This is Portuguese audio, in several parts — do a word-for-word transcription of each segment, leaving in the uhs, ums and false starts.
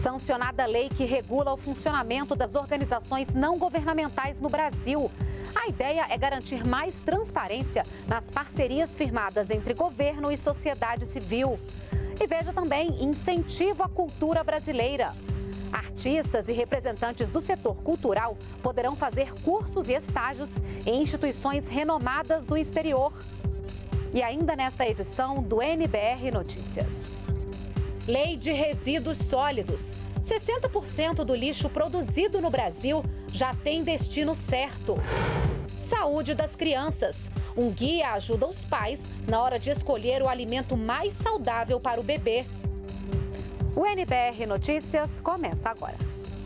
Sancionada a lei que regula o funcionamento das organizações não governamentais no Brasil. A ideia é garantir mais transparência nas parcerias firmadas entre governo e sociedade civil. E veja também incentivo à cultura brasileira. Artistas e representantes do setor cultural poderão fazer cursos e estágios em instituições renomadas do exterior. E ainda nesta edição do N B R Notícias. Lei de resíduos sólidos. sessenta por cento do lixo produzido no Brasil já tem destino certo. Saúde das crianças. Um guia ajuda os pais na hora de escolher o alimento mais saudável para o bebê. O N B R Notícias começa agora.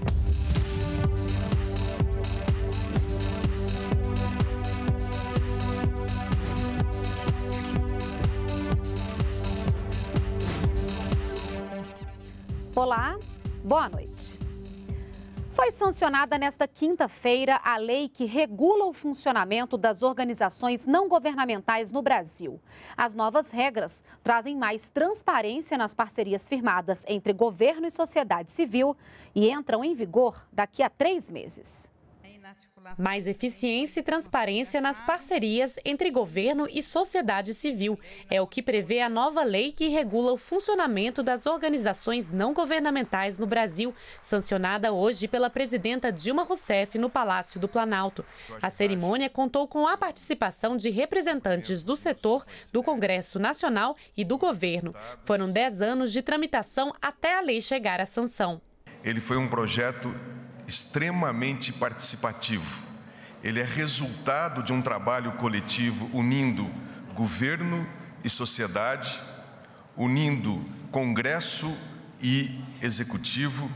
Olá, boa noite. Foi sancionada nesta quinta-feira a lei que regula o funcionamento das organizações não governamentais no Brasil. As novas regras trazem mais transparência nas parcerias firmadas entre governo e sociedade civil e entram em vigor daqui a três meses. Mais eficiência e transparência nas parcerias entre governo e sociedade civil é o que prevê a nova lei que regula o funcionamento das organizações não governamentais no Brasil, sancionada hoje pela presidenta Dilma Rousseff no Palácio do Planalto. A cerimônia contou com a participação de representantes do setor, do Congresso Nacional e do governo. Foram dez anos de tramitação até a lei chegar à sanção. Ele foi um projeto extremamente participativo. Ele é resultado de um trabalho coletivo unindo governo e sociedade, unindo Congresso e Executivo,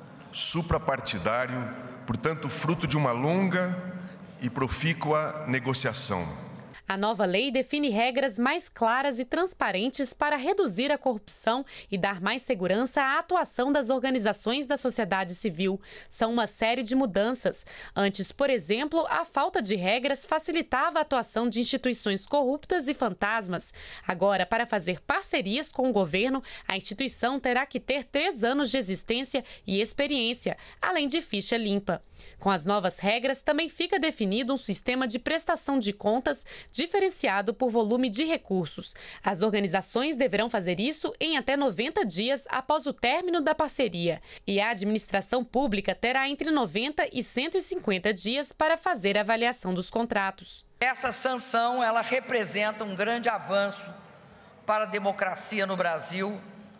suprapartidário, portanto, fruto de uma longa e profícua negociação. A nova lei define regras mais claras e transparentes para reduzir a corrupção e dar mais segurança à atuação das organizações da sociedade civil. São uma série de mudanças. Antes, por exemplo, a falta de regras facilitava a atuação de instituições corruptas e fantasmas. Agora, para fazer parcerias com o governo, a instituição terá que ter três anos de existência e experiência, além de ficha limpa. Com as novas regras, também fica definido um sistema de prestação de contas diferenciado por volume de recursos. As organizações deverão fazer isso em até noventa dias após o término da parceria. E a administração pública terá entre noventa e cento e cinquenta dias para fazer a avaliação dos contratos. Essa sanção, ela representa um grande avanço para a democracia no Brasil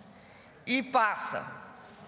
e passa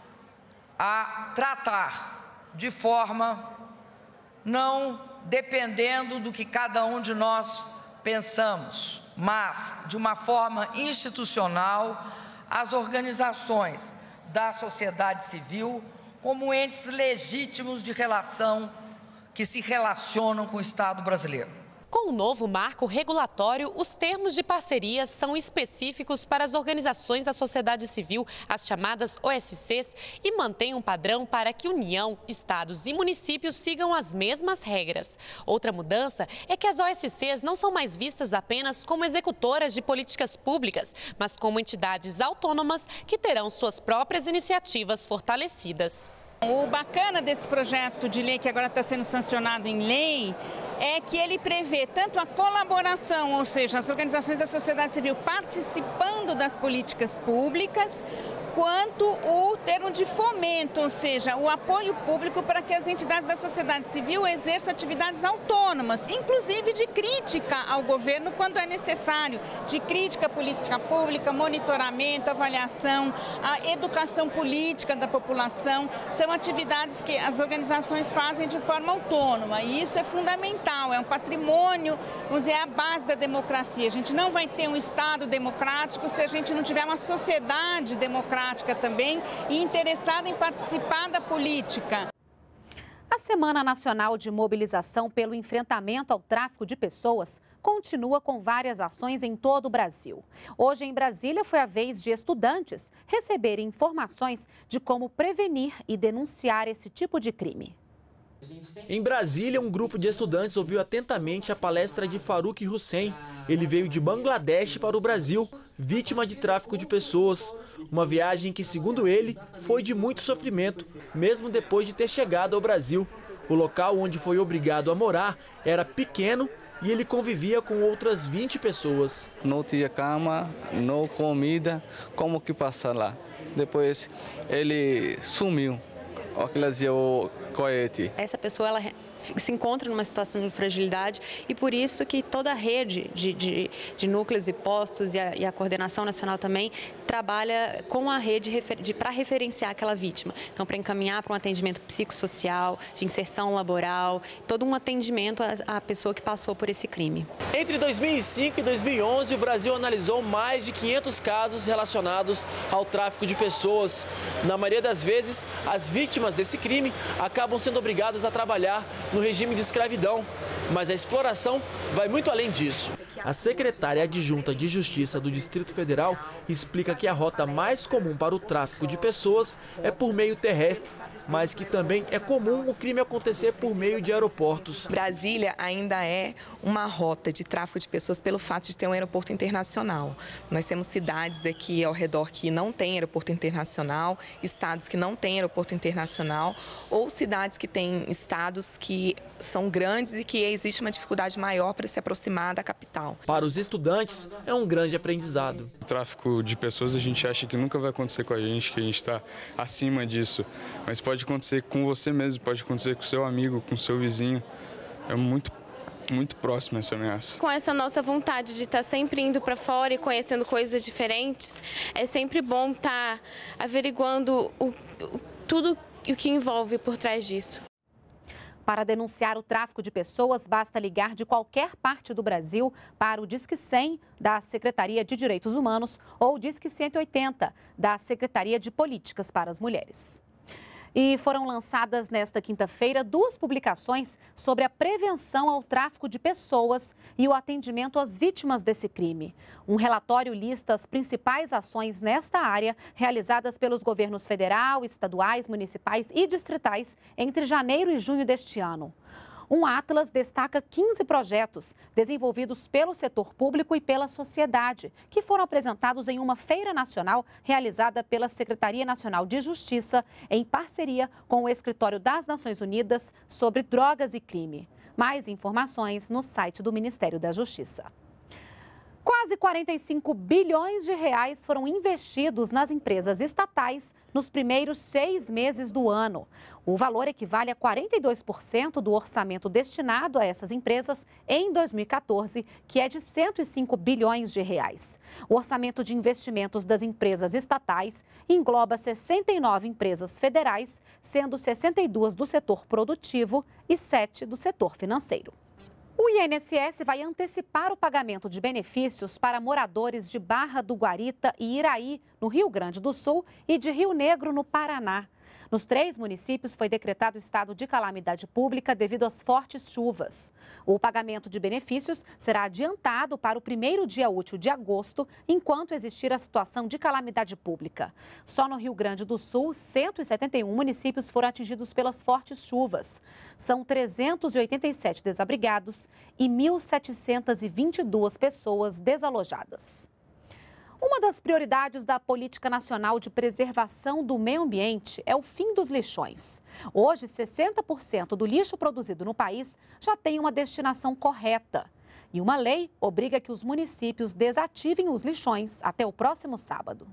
a tratar de forma não dependendo do que cada um de nós pensamos, mas de uma forma institucional, as organizações da sociedade civil como entes legítimos de relação que se relacionam com o Estado brasileiro. Com o novo marco regulatório, os termos de parcerias são específicos para as organizações da sociedade civil, as chamadas O S Cs, e mantém um padrão para que União, estados e municípios sigam as mesmas regras. Outra mudança é que as O S Cs não são mais vistas apenas como executoras de políticas públicas, mas como entidades autônomas que terão suas próprias iniciativas fortalecidas. O bacana desse projeto de lei que agora está sendo sancionado em lei é que ele prevê tanto a colaboração, ou seja, as organizações da sociedade civil participando das políticas públicas, quanto o termo de fomento, ou seja, o apoio público para que as entidades da sociedade civil exerçam atividades autônomas, inclusive de crítica ao governo quando é necessário, de crítica à política pública, monitoramento, avaliação, a educação política da população, são atividades que as organizações fazem de forma autônoma e isso é fundamental, é um patrimônio, vamos dizer, é a base da democracia. A gente não vai ter um Estado democrático se a gente não tiver uma sociedade democrática também e interessada em participar da política. A Semana Nacional de Mobilização pelo Enfrentamento ao Tráfico de Pessoas continua com várias ações em todo o Brasil. Hoje, em Brasília, foi a vez de estudantes receberem informações de como prevenir e denunciar esse tipo de crime. Em Brasília, um grupo de estudantes ouviu atentamente a palestra de Farouk Hussein. Ele veio de Bangladesh para o Brasil, vítima de tráfico de pessoas. Uma viagem que, segundo ele, foi de muito sofrimento, mesmo depois de ter chegado ao Brasil. O local onde foi obrigado a morar era pequeno e ele convivia com outras vinte pessoas. Não tinha cama, não comida, como que passar lá? Depois ele sumiu. Aquilo dizia o coete. Essa pessoa ela se encontra numa situação de fragilidade e por isso que toda a rede de, de, de núcleos e postos e a, e a coordenação nacional também trabalha com a rede para referenciar aquela vítima. Então, para encaminhar para um atendimento psicossocial, de inserção laboral, todo um atendimento à, à pessoa que passou por esse crime. Entre dois mil e cinco e dois mil e onze, o Brasil analisou mais de quinhentos casos relacionados ao tráfico de pessoas. Na maioria das vezes, as vítimas desse crime acabam sendo obrigadas a trabalhar no regime de escravidão, mas a exploração vai muito além disso. A secretária adjunta de Justiça do Distrito Federal explica que a rota mais comum para o tráfico de pessoas é por meio terrestre, mas que também é comum o crime acontecer por meio de aeroportos. Brasília ainda é uma rota de tráfico de pessoas pelo fato de ter um aeroporto internacional. Nós temos cidades aqui ao redor que não têm aeroporto internacional, estados que não têm aeroporto internacional, ou cidades que têm estados que são grandes e que existe uma dificuldade maior para se aproximar da capital. Para os estudantes, é um grande aprendizado. O tráfico de pessoas a gente acha que nunca vai acontecer com a gente, que a gente está acima disso, mas pode acontecer com você mesmo, pode acontecer com o seu amigo, com o seu vizinho. É muito, muito próximo essa ameaça. Com essa nossa vontade de estar sempre indo para fora e conhecendo coisas diferentes, é sempre bom estar averiguando o, o, tudo o que envolve por trás disso. Para denunciar o tráfico de pessoas, basta ligar de qualquer parte do Brasil para o Disque cem da Secretaria de Direitos Humanos ou Disque cento e oitenta da Secretaria de Políticas para as Mulheres. E foram lançadas nesta quinta-feira duas publicações sobre a prevenção ao tráfico de pessoas e o atendimento às vítimas desse crime. Um relatório lista as principais ações nesta área realizadas pelos governos federal, estaduais, municipais e distritais entre janeiro e junho deste ano. Um atlas destaca quinze projetos desenvolvidos pelo setor público e pela sociedade, que foram apresentados em uma feira nacional realizada pela Secretaria Nacional de Justiça, em parceria com o Escritório das Nações Unidas sobre Drogas e Crime. Mais informações no site do Ministério da Justiça. Quase quarenta e cinco bilhões de reais foram investidos nas empresas estatais nos primeiros seis meses do ano. O valor equivale a quarenta e dois por cento do orçamento destinado a essas empresas em dois mil e quatorze, que é de cento e cinco bilhões de reais. O orçamento de investimentos das empresas estatais engloba sessenta e nove empresas federais, sendo sessenta e duas do setor produtivo e sete do setor financeiro. O I N S S vai antecipar o pagamento de benefícios para moradores de Barra do Guarita e Iraí, no Rio Grande do Sul, e de Rio Negro, no Paraná. Nos três municípios foi decretado estado de calamidade pública devido às fortes chuvas. O pagamento de benefícios será adiantado para o primeiro dia útil de agosto, enquanto existir a situação de calamidade pública. Só no Rio Grande do Sul, cento e setenta e um municípios foram atingidos pelas fortes chuvas. São trezentos e oitenta e sete desabrigados e mil setecentas e vinte e duas pessoas desalojadas. Uma das prioridades da Política Nacional de Preservação do Meio Ambiente é o fim dos lixões. Hoje, sessenta por cento do lixo produzido no país já tem uma destinação correta. E uma lei obriga que os municípios desativem os lixões até o próximo sábado.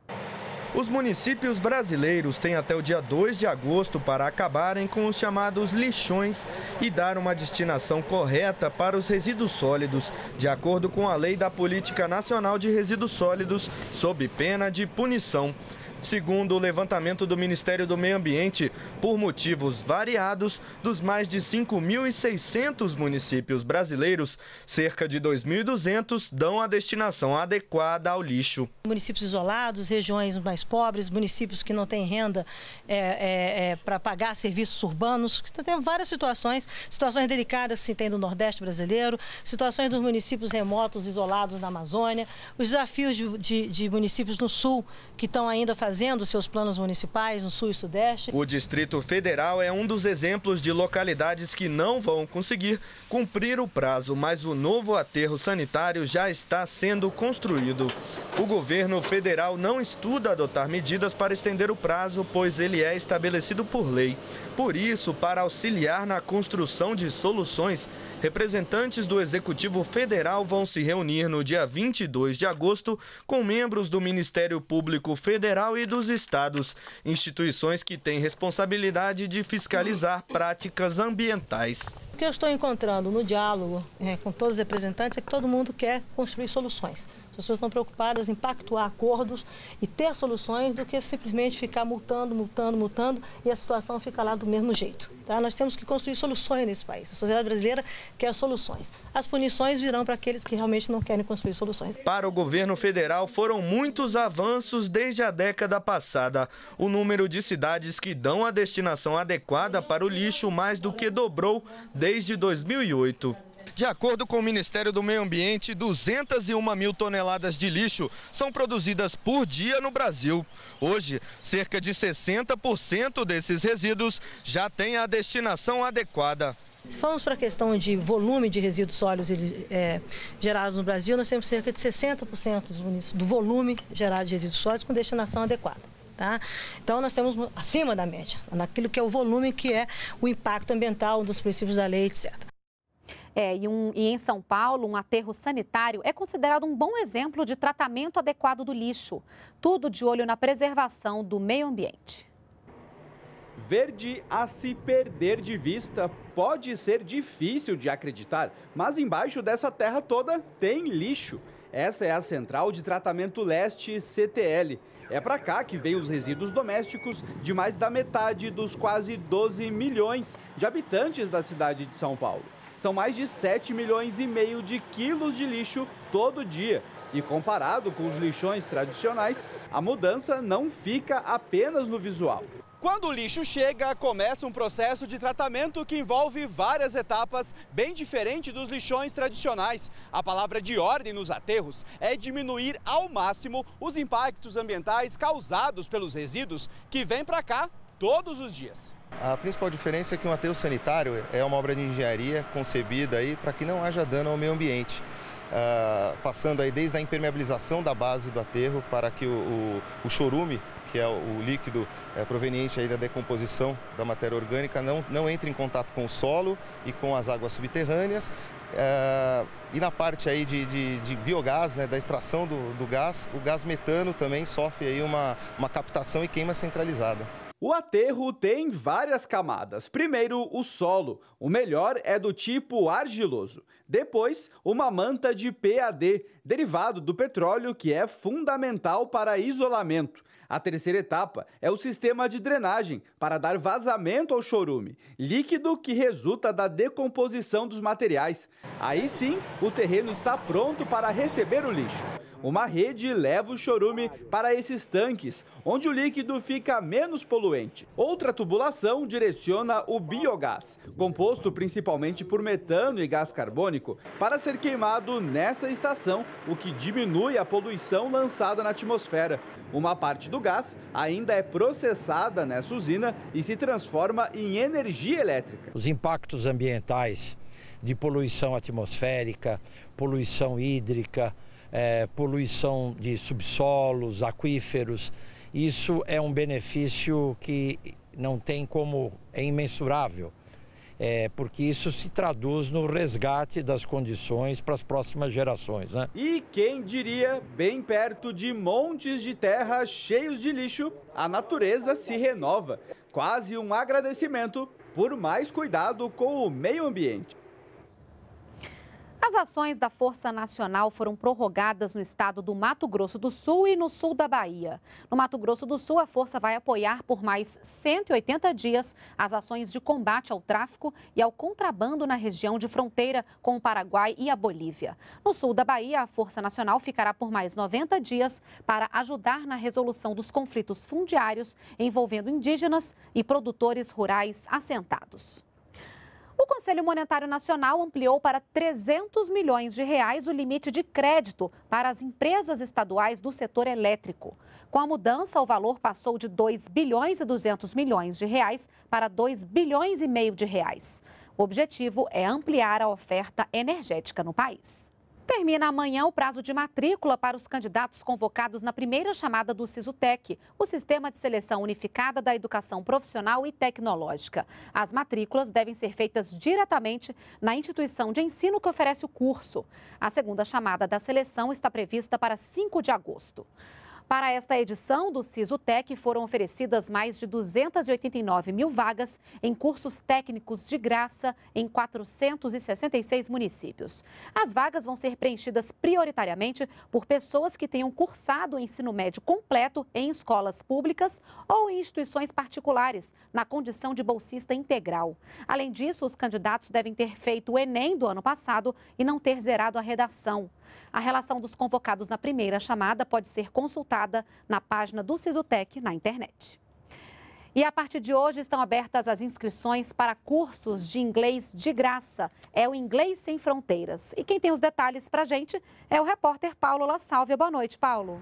Os municípios brasileiros têm até o dia dois de agosto para acabarem com os chamados lixões e dar uma destinação correta para os resíduos sólidos, de acordo com a Lei da Política Nacional de Resíduos Sólidos, sob pena de punição. Segundo o levantamento do Ministério do Meio Ambiente, por motivos variados, dos mais de cinco mil e seiscentos municípios brasileiros, cerca de dois mil e duzentos dão a destinação adequada ao lixo. Municípios isolados, regiões mais pobres, municípios que não têm renda é, é, é, para pagar serviços urbanos. Tem várias situações, situações delicadas se tem no Nordeste brasileiro, situações dos municípios remotos, isolados na Amazônia, os desafios de, de, de municípios no Sul que estão ainda fazendo refazendo seus planos municipais no Sul e Sudeste. O Distrito Federal é um dos exemplos de localidades que não vão conseguir cumprir o prazo, mas o novo aterro sanitário já está sendo construído. O governo federal não estuda adotar medidas para estender o prazo, pois ele é estabelecido por lei. Por isso, para auxiliar na construção de soluções, representantes do Executivo Federal vão se reunir no dia vinte e dois de agosto com membros do Ministério Público Federal e dos estados, instituições que têm responsabilidade de fiscalizar práticas ambientais. O que eu estou encontrando no diálogo é, com todos os representantes é que todo mundo quer construir soluções. As pessoas estão preocupadas em pactuar acordos e ter soluções do que simplesmente ficar multando, multando, multando e a situação fica lá do mesmo jeito. Tá? Nós temos que construir soluções nesse país. A sociedade brasileira quer soluções. As punições virão para aqueles que realmente não querem construir soluções. Para o governo federal, foram muitos avanços desde a década passada. O número de cidades que dão a destinação adequada para o lixo mais do que dobrou desde dois mil e oito. De acordo com o Ministério do Meio Ambiente, duzentas e uma mil toneladas de lixo são produzidas por dia no Brasil. Hoje, cerca de sessenta por cento desses resíduos já têm a destinação adequada. Se formos para a questão de volume de resíduos sólidos é, gerados no Brasil, nós temos cerca de sessenta por cento do volume gerado de resíduos sólidos com destinação adequada. Tá? Então, nós temos acima da média, naquilo que é o volume, que é o impacto ambiental dos princípios da lei, etcétera. É, e, um, e em São Paulo, um aterro sanitário é considerado um bom exemplo de tratamento adequado do lixo. Tudo de olho na preservação do meio ambiente. Verde a se perder de vista. Pode ser difícil de acreditar, mas embaixo dessa terra toda tem lixo. Essa é a Central de Tratamento Leste, C T L. É para cá que vêm os resíduos domésticos de mais da metade dos quase doze milhões de habitantes da cidade de São Paulo. São mais de sete milhões e meio de quilos de lixo todo dia. E comparado com os lixões tradicionais, a mudança não fica apenas no visual. Quando o lixo chega, começa um processo de tratamento que envolve várias etapas, bem diferente dos lixões tradicionais. A palavra de ordem nos aterros é diminuir ao máximo os impactos ambientais causados pelos resíduos que vêm para cá todos os dias. A principal diferença é que um aterro sanitário é uma obra de engenharia concebida aí para que não haja dano ao meio ambiente. Uh, passando aí desde a impermeabilização da base do aterro para que o, o, o chorume, que é o, o líquido é, proveniente aí da decomposição da matéria orgânica, não, não entre em contato com o solo e com as águas subterrâneas. Uh, e na parte aí de, de, de biogás, né, da extração do, do gás, o gás metano também sofre aí uma, uma captação e queima centralizada. O aterro tem várias camadas. Primeiro, o solo. O melhor é do tipo argiloso. Depois, uma manta de P A D, derivado do petróleo, que é fundamental para isolamento. A terceira etapa é o sistema de drenagem, para dar vazamento ao chorume, líquido que resulta da decomposição dos materiais. Aí sim, o terreno está pronto para receber o lixo. Uma rede leva o chorume para esses tanques, onde o líquido fica menos poluente. Outra tubulação direciona o biogás, composto principalmente por metano e gás carbônico, para ser queimado nessa estação, o que diminui a poluição lançada na atmosfera. Uma parte do gás ainda é processada nessa usina e se transforma em energia elétrica. Os impactos ambientais de poluição atmosférica, poluição hídrica, É, poluição de subsolos, aquíferos, isso é um benefício que não tem como, é imensurável, é, porque isso se traduz no resgate das condições para as próximas gerações, né? E quem diria, bem perto de montes de terra cheios de lixo, a natureza se renova, quase um agradecimento por mais cuidado com o meio ambiente. As ações da Força Nacional foram prorrogadas no estado do Mato Grosso do Sul e no sul da Bahia. No Mato Grosso do Sul, a Força vai apoiar por mais cento e oitenta dias as ações de combate ao tráfico e ao contrabando na região de fronteira com o Paraguai e a Bolívia. No sul da Bahia, a Força Nacional ficará por mais noventa dias para ajudar na resolução dos conflitos fundiários envolvendo indígenas e produtores rurais assentados. O Conselho Monetário Nacional ampliou para trezentos milhões de reais o limite de crédito para as empresas estaduais do setor elétrico. Com a mudança, o valor passou de dois bilhões e duzentos milhões de reais para dois bilhões e meio de reais. O objetivo é ampliar a oferta energética no país. Termina amanhã o prazo de matrícula para os candidatos convocados na primeira chamada do SISUTEC, o Sistema de Seleção Unificada da Educação Profissional e Tecnológica. As matrículas devem ser feitas diretamente na instituição de ensino que oferece o curso. A segunda chamada da seleção está prevista para cinco de agosto. Para esta edição do SISUTEC foram oferecidas mais de duzentas e oitenta e nove mil vagas em cursos técnicos de graça em quatrocentos e sessenta e seis municípios. As vagas vão ser preenchidas prioritariamente por pessoas que tenham cursado o ensino médio completo em escolas públicas ou em instituições particulares, na condição de bolsista integral. Além disso, os candidatos devem ter feito o Enem do ano passado e não ter zerado a redação. A relação dos convocados na primeira chamada pode ser consultada na página do SISUTEC na internet. E a partir de hoje estão abertas as inscrições para cursos de inglês de graça. É o Inglês Sem Fronteiras. E quem tem os detalhes para a gente é o repórter Paulo La Sálvia. Boa noite, Paulo.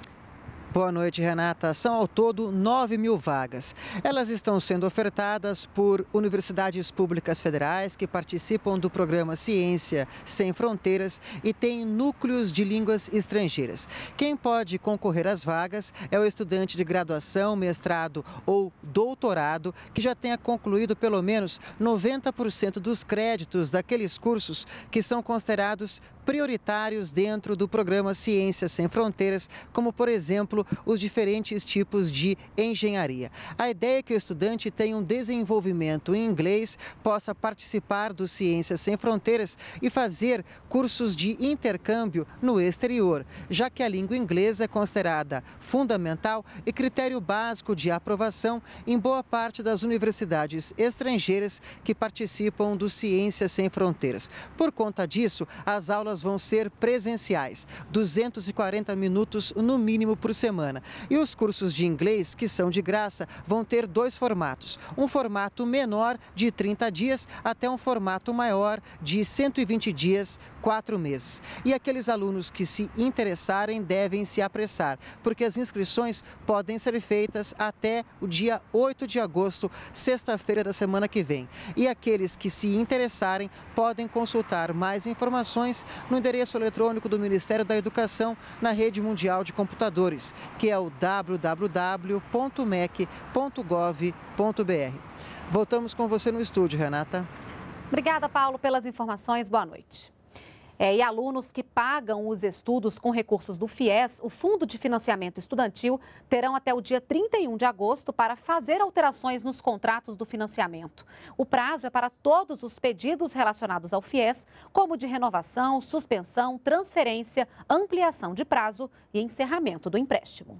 Boa noite, Renata. São ao todo nove mil vagas. Elas estão sendo ofertadas por universidades públicas federais que participam do programa Ciência Sem Fronteiras e têm núcleos de línguas estrangeiras. Quem pode concorrer às vagas é o estudante de graduação, mestrado ou doutorado que já tenha concluído pelo menos noventa por cento dos créditos daqueles cursos que são considerados prioritários dentro do programa Ciência Sem Fronteiras, como, por exemplo, os diferentes tipos de engenharia. A ideia é que o estudante tenha um desenvolvimento em inglês, possa participar do Ciência Sem Fronteiras e fazer cursos de intercâmbio no exterior, já que a língua inglesa é considerada fundamental e critério básico de aprovação em boa parte das universidades estrangeiras que participam do Ciência Sem Fronteiras. Por conta disso, as aulas vão ser presenciais, duzentos e quarenta minutos no mínimo por semana. E os cursos de inglês, que são de graça, vão ter dois formatos. Um formato menor, de trinta dias, até um formato maior, de cento e vinte dias, quatro meses. E aqueles alunos que se interessarem devem se apressar, porque as inscrições podem ser feitas até o dia oito de agosto, sexta-feira da semana que vem. E aqueles que se interessarem podem consultar mais informações no endereço eletrônico do Ministério da Educação na rede mundial de computadores, que é o w w w ponto m e c ponto gov ponto b r. Voltamos com você no estúdio, Renata. Obrigada, Paulo, pelas informações. Boa noite. É, e alunos que pagam os estudos com recursos do FIES, o Fundo de Financiamento Estudantil, terão até o dia trinta e um de agosto para fazer alterações nos contratos do financiamento. O prazo é para todos os pedidos relacionados ao FIES, como de renovação, suspensão, transferência, ampliação de prazo e encerramento do empréstimo.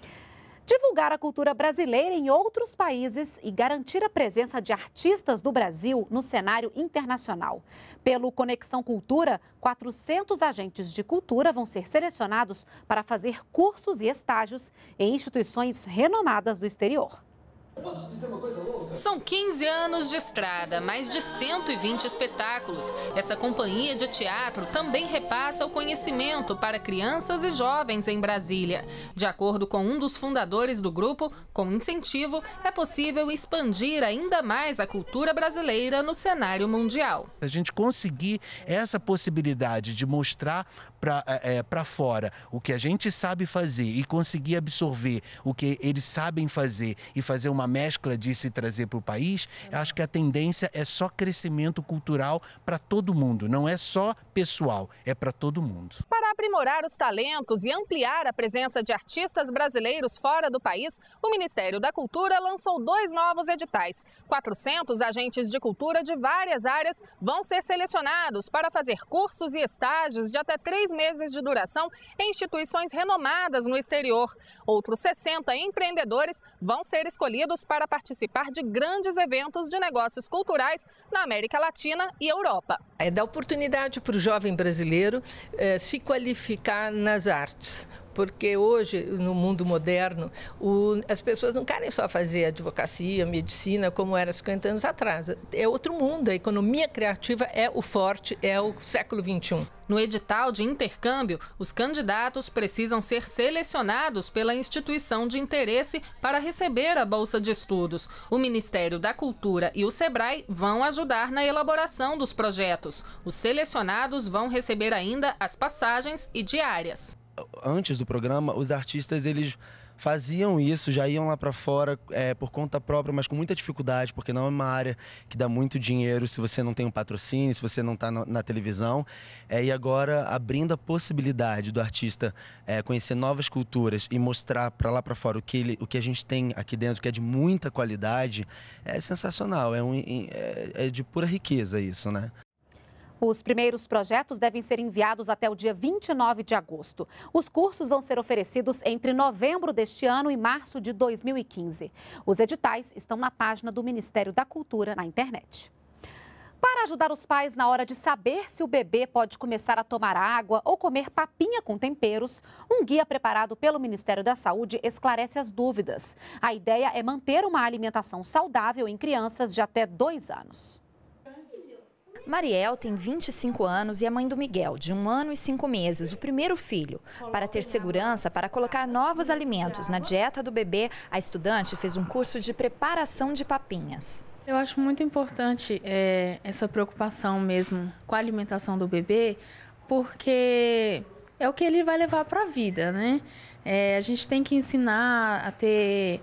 Divulgar a cultura brasileira em outros países e garantir a presença de artistas do Brasil no cenário internacional. Pelo Conexão Cultura, quatrocentos agentes de cultura vão ser selecionados para fazer cursos e estágios em instituições renomadas do exterior. São quinze anos de estrada, mais de cento e vinte espetáculos. Essa companhia de teatro também repassa o conhecimento para crianças e jovens em Brasília. De acordo com um dos fundadores do grupo, com incentivo, é possível expandir ainda mais a cultura brasileira no cenário mundial. A gente conseguir essa possibilidade de mostrar para é, para fora o que a gente sabe fazer e conseguir absorver o que eles sabem fazer e fazer uma mescla disso e trazer para o país, eu acho que a tendência é só crescimento cultural para todo mundo, não é só pessoal, é para todo mundo. Para aprimorar os talentos e ampliar a presença de artistas brasileiros fora do país, o Ministério da Cultura lançou dois novos editais. quatrocentos agentes de cultura de várias áreas vão ser selecionados para fazer cursos e estágios de até três meses de duração em instituições renomadas no exterior. Outros sessenta empreendedores vão ser escolhidos para participar de grandes eventos de negócios culturais na América Latina e Europa. É dar oportunidade para o jovem brasileiro eh, se qualificar nas artes, porque hoje, no mundo moderno, o, as pessoas não querem só fazer advocacia, medicina, como era cinquenta anos atrás. É outro mundo, a economia criativa é o forte, é o século vinte e um. No edital de intercâmbio, os candidatos precisam ser selecionados pela instituição de interesse para receber a bolsa de estudos. O Ministério da Cultura e o Sebrae vão ajudar na elaboração dos projetos. Os selecionados vão receber ainda as passagens e diárias. Antes do programa, os artistas eles faziam isso, já iam lá para fora é, por conta própria, mas com muita dificuldade, porque não é uma área que dá muito dinheiro se você não tem um patrocínio, se você não está na televisão. É, e agora, abrindo a possibilidade do artista é, conhecer novas culturas e mostrar para lá para fora o que, ele, o que a gente tem aqui dentro, que é de muita qualidade, é sensacional, é, um, é, é de pura riqueza isso, né? Os primeiros projetos devem ser enviados até o dia vinte e nove de agosto. Os cursos vão ser oferecidos entre novembro deste ano e março de dois mil e quinze. Os editais estão na página do Ministério da Cultura na internet. Para ajudar os pais na hora de saber se o bebê pode começar a tomar água ou comer papinha com temperos, um guia preparado pelo Ministério da Saúde esclarece as dúvidas. A ideia é manter uma alimentação saudável em crianças de até dois anos. Mariel tem vinte e cinco anos e é mãe do Miguel, de um ano e cinco meses, o primeiro filho. Para ter segurança para colocar novos alimentos na dieta do bebê, a estudante fez um curso de preparação de papinhas. Eu acho muito importante é, essa preocupação mesmo com a alimentação do bebê, porque é o que ele vai levar para a vida, né? É, a gente tem que ensinar a ter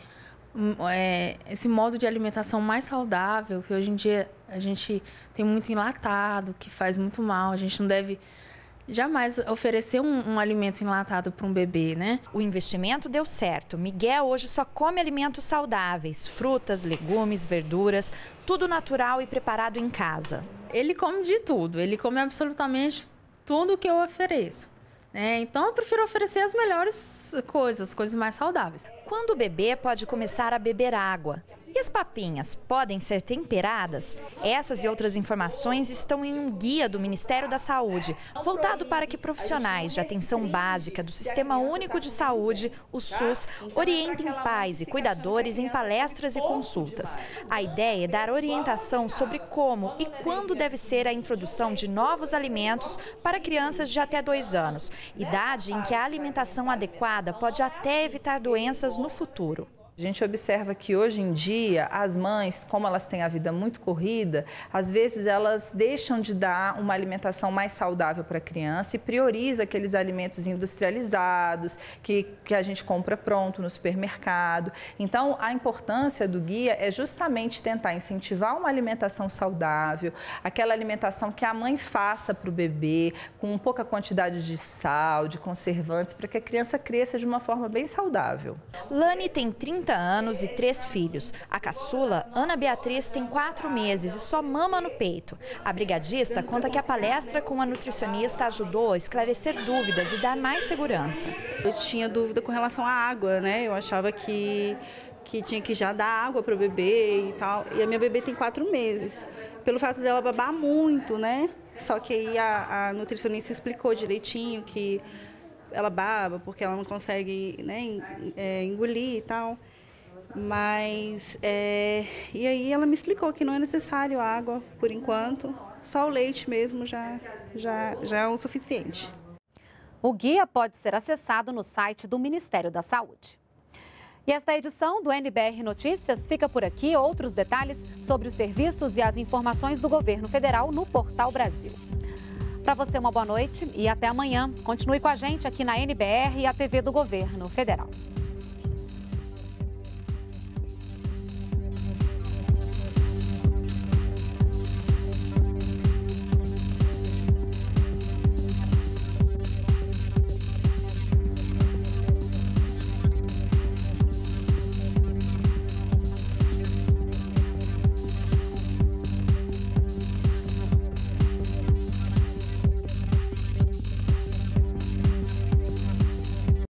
é, esse modo de alimentação mais saudável, que hoje em dia a gente tem muito enlatado, que faz muito mal. A gente não deve jamais oferecer um, um alimento enlatado para um bebê, né? O investimento deu certo. Miguel hoje só come alimentos saudáveis, frutas, legumes, verduras, tudo natural e preparado em casa. Ele come de tudo, ele come absolutamente tudo que eu ofereço. É, então, eu prefiro oferecer as melhores coisas, coisas mais saudáveis. Quando o bebê pode começar a beber água? E as papinhas podem ser temperadas? Essas e outras informações estão em um guia do Ministério da Saúde, voltado para que profissionais de atenção básica do Sistema Único de Saúde, o SUS, orientem pais e cuidadores em palestras e consultas. A ideia é dar orientação sobre como e quando deve ser a introdução de novos alimentos para crianças de até dois anos, idade em que a alimentação adequada pode até evitar doenças no futuro. A gente observa que hoje em dia as mães, como elas têm a vida muito corrida, às vezes elas deixam de dar uma alimentação mais saudável para a criança e prioriza aqueles alimentos industrializados que, que a gente compra pronto no supermercado. Então, a importância do guia é justamente tentar incentivar uma alimentação saudável, aquela alimentação que a mãe faça para o bebê, com pouca quantidade de sal, de conservantes, para que a criança cresça de uma forma bem saudável. Lani tem trinta anos e três filhos. A caçula, Ana Beatriz, tem quatro meses e só mama no peito. A brigadista conta que a palestra com a nutricionista ajudou a esclarecer dúvidas e dar mais segurança. Eu tinha dúvida com relação à água, né? Eu achava que, que tinha que já dar água para o bebê e tal. E a minha bebê tem quatro meses. Pelo fato dela babar muito, né? Só que aí a, a nutricionista explicou direitinho que ela baba porque ela não consegue, né, engolir e tal. Mas, é, e aí ela me explicou que não é necessário água por enquanto, só o leite mesmo já, já, já é o suficiente. O guia pode ser acessado no site do Ministério da Saúde. E esta edição do N B R Notícias fica por aqui. Outros detalhes sobre os serviços e as informações do governo federal no Portal Brasil. Para você, uma boa noite e até amanhã. Continue com a gente aqui na N B R e a T V do Governo Federal.